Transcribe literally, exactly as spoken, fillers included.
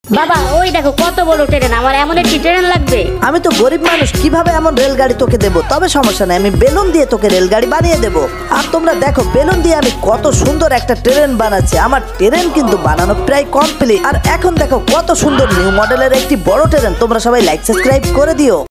বাবা ওই দেখো কত বড় ট্রেন, আমার এমন একটি ট্রেন লাগবে। আমি তো গরিব মানুষ, কিভাবে এমন রেলগাড়ি তোকে দেবো? তবে সমস্যা নেই, আমি বেলুন দিয়ে তোকে রেলগাড়ি বানিয়ে দেবো। আর তোমরা দেখো বেলুন দিয়ে আমি কত সুন্দর একটা ট্রেন বানাচ্ছি। আমার ট্রেন কিন্তু বানানো প্রায় কমপ্লিট। আর এখন দেখো কত সুন্দর নিউ মডেলের একটি বড় ট্রেন। তোমরা সবাই লাইক সাবস্ক্রাইব করে দিও।